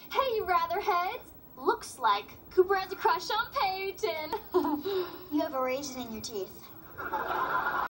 Hey, you ratherheads. Looks like Cooper has a crush on Peyton. You have a raisin in your teeth.